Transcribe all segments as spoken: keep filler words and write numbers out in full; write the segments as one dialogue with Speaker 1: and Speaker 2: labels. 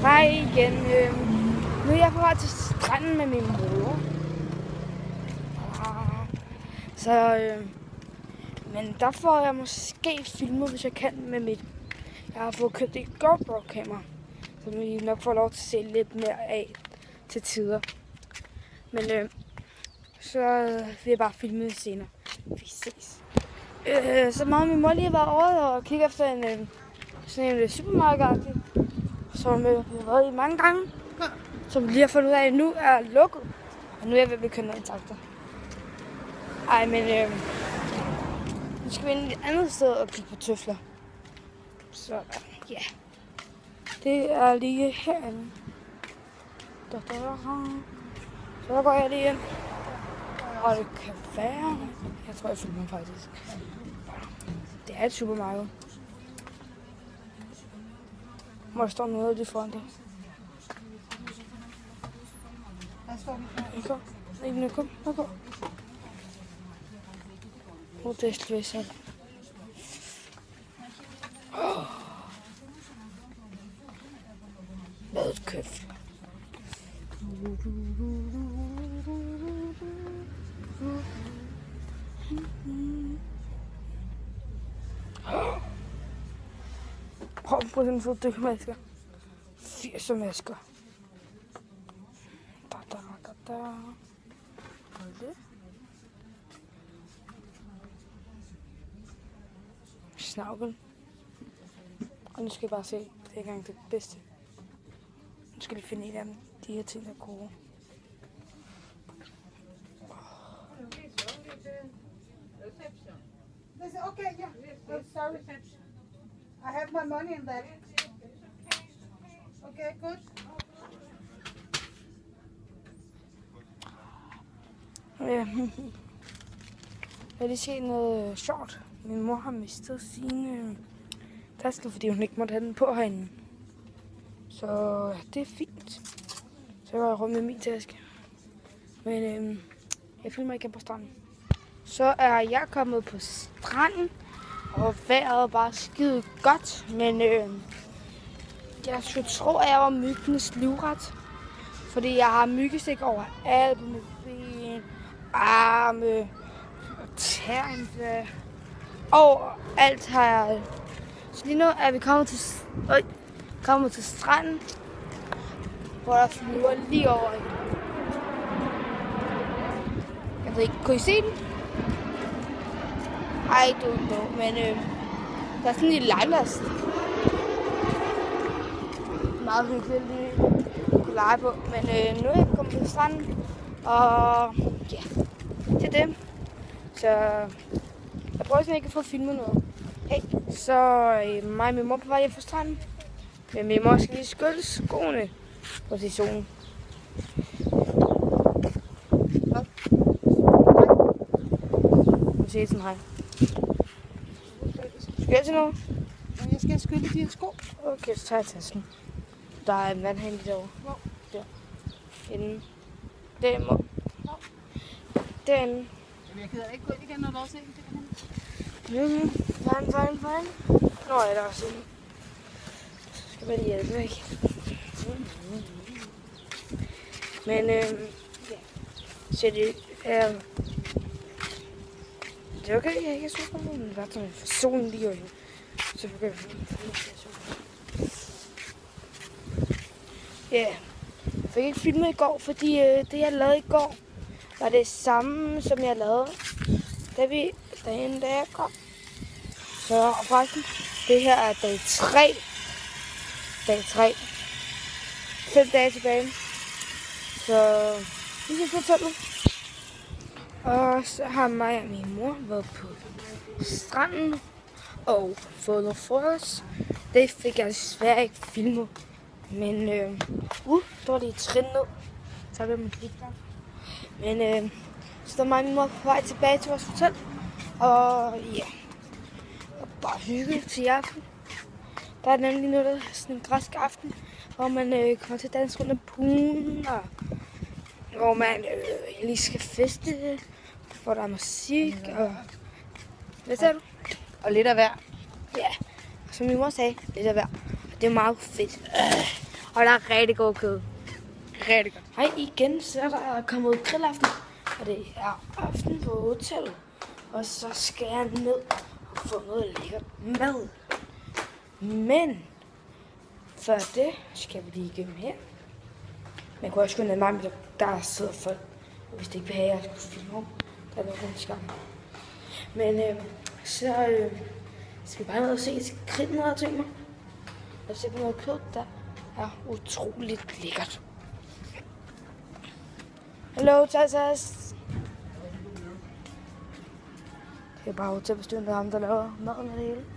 Speaker 1: Hej igen. Øh, nu er jeg på vej til stranden med min mor. Så, øh, men der får jeg måske filmet, hvis jeg kan med mit. Jeg har fået købt et GoPro-kamera, som vi nok får lov til at se lidt mere af til tider. Men øh, så vil jeg bare filme senere. Vi ses. Øh, så meget min mor lige var over og kigge efter en øh, sådan en supermarked, som øh, vi har været i mange gange, som vi lige har fundet ud af, at nu er lukket. Og nu er jeg ved at blive kørt ned i takter. Ej, men øh, nu skal vi ind et andet sted og kigge på tøfler. Så ja, det er lige herinde. Da, da, da. Så der går jeg lige ind. Og det kan være... Jeg tror, jeg følger mig faktisk. Det er et supermarked. Må der stå noget lige foran det? Kom. Ikke nu, kom. Nu kom. Hvor det er slet Åh. Madkøfler. Prøv på sådan en fed dykkermasker. firs masker. Da, da, da, da. Hold det. Snavlen. Og nu skal jeg bare se, det er ikke engang det bedste. Nu skal vi finde en af dem. De her ting er gode.
Speaker 2: Okay, yeah. Oh, sorry. I have my money in that. Okay, good.
Speaker 1: Ja. Jeg har lige set noget sjovt. Min mor har mistet sine tasker, fordi hun ikke måtte have den på herinde. Så ja, det er fint. Så jeg var rundt med min taske. Men øhm, jeg filmer igen på stranden. Så er jeg kommet på stranden, og vejret er bare skide godt. Men øh, jeg skulle tro, at jeg var myggenes livret. Fordi jeg har myggestik over alt på mit ben, arme og tæerne. Og alt har jeg. Så lige nu er vi kommet til, øh, kommet til stranden, hvor der flyver lige over. Jeg ved ikke, kunne I se den? I don't know, men øh, der er sådan en lille legeplads. Meget hyggeligt lige at kunne lege på, men øh, nu er jeg kommet til stranden, og ja, det er det. Så jeg prøver sådan ikke at få filmet noget. Hey, så øh, mig og min mor på vej hjem fra stranden, men min mor skal lige skylde skoene på til solen. Nu siger jeg sådan hej. Skal jeg til noget?
Speaker 2: Jeg skal skylde de her sko.
Speaker 1: Okay, så tager jeg tasken. Der er en vandhane lige derovre.
Speaker 2: Hvor?
Speaker 1: Der. Inden. Den må. Den.
Speaker 2: Jamen, jeg gider ikke gå ind igen, når du også er en.
Speaker 1: Mhm. Fine, fine, fine. Nå, er der også en. Så skal man lige hjælpe, ikke? Men, øhm, ja. Så det er... Det er okay, jeg ikke er super, men det er sådan for solen lige øjne. Så kan jeg få ja, jeg fik ikke filmet i går, fordi øh, det jeg lavede i går, var det samme, som jeg lavede, da vi dagen, da jeg kom. Så forresten, det her er dag tre. Dag tre. Fem dage tilbage. Så vi skal fortælle. Og så har mig og min mor været på stranden og fået noget frokost. Det fik jeg desværre ikke filmet. Men øh, uh, der var lige et trin ned. Så vil man kigge der. Men øh, så er mig og min mor på vej tilbage til vores hotel. Og ja, og bare hygge til i aften. Der er nemlig noget, der er sådan en græsk aften, hvor man øh, kommer til at danse rundt om poolen. Og hvor man øh, lige skal feste, hvor der er musik og... Hvad sagde du?
Speaker 2: Og lidt af hver.
Speaker 1: Ja, som min mor sagde, lidt af hver. Og det er meget fedt. Øh. Og der er rigtig god kød. Rigtig godt. Hej igen, så er der kommet grillaften. Og det er aften på hotellet. Og så skal jeg ned og få noget lækkert mad. Men før det skal vi lige igennem her. Man kunne også gå ned med, der sidder folk. Og hvis det ikke vil have, at jeg skulle filme om, der er noget rundt skam. Men øh, så øh, skal vi bare ned og se grillen, havde jeg tænkt mig. Og se på noget kød, der er utroligt lækkert. Hallo, Tassas. Det er bare hotelbestyrende, der er ham, der laver maden og det hele.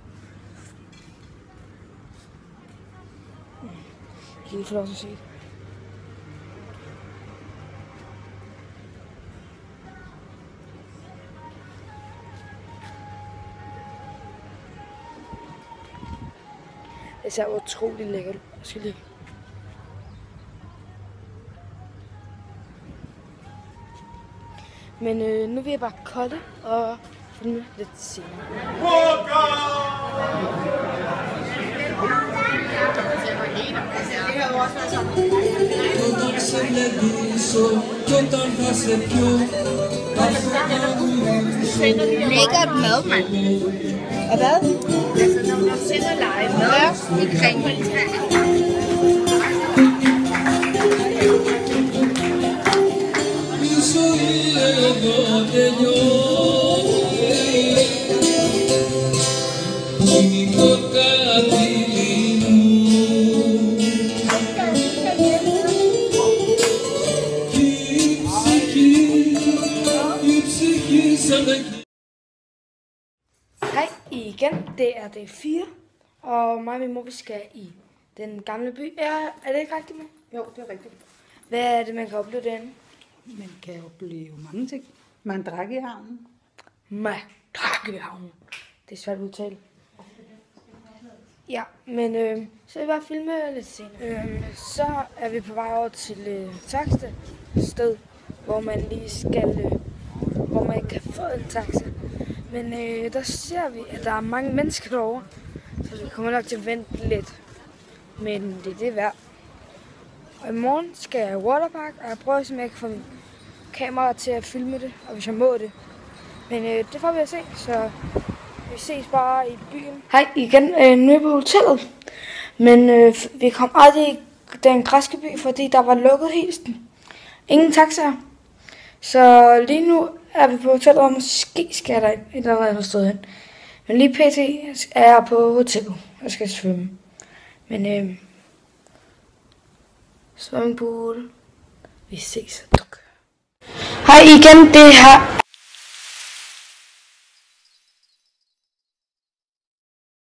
Speaker 1: Jeg kan lige få lov til at se det. Det ser utroligt lækkert ud. Jeg skal lige... Men øh, nu vil jeg bare kolde og filme lidt senere.
Speaker 3: Lækkert mad, mand.
Speaker 1: Og hvad?
Speaker 3: Altså, når man selv er lege mad i kringeltræer.
Speaker 1: Hej igen, det er dag fire, og mig og min mor, vi skal i den gamle by. Er, er det ikke rigtigt med?
Speaker 2: Jo, det er rigtigt.
Speaker 1: Hvad er det, man kan opleve derinde?
Speaker 2: Man kan opleve mange ting. Man drak i havnen.
Speaker 1: Man drak i havnen. Det er svært at udtale. Ja, men øh, så vil jeg bare filme lidt senere. Øh, så er vi på vej over til øh, taxa sted, hvor man lige skal, øh, hvor man kan få en taxa. Men øh, der ser vi, at der er mange mennesker derovre, så vi kommer nok til at vente lidt. Men det er det værd. Og i morgen skal jeg i waterpark, og jeg prøver at se, om jeg kan få min kamera til at filme det, og hvis jeg må det. Men øh, det får vi at se, så vi ses bare i byen. Hej igen, øh, nu er på hotellet. Men øh, vi kom aldrig i den græske by, fordi der var lukket helt. Ingen taxaer. Så lige nu er vi på hotellet, og måske skal der et eller andet andet sted hen. Men lige pt. er jeg på hotellet og skal svømme. Men øh, swimmingpool. Vi ses. Hej igen, det her